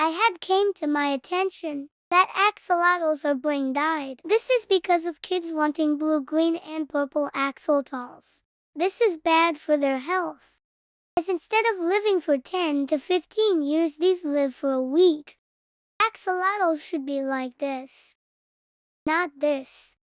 I had came to my attention that axolotls are being died. This is because of kids wanting blue, green, and purple axolotls. This is bad for their health, as instead of living for 10 to 15 years, these live for a week. Axolotls should be like this, not this.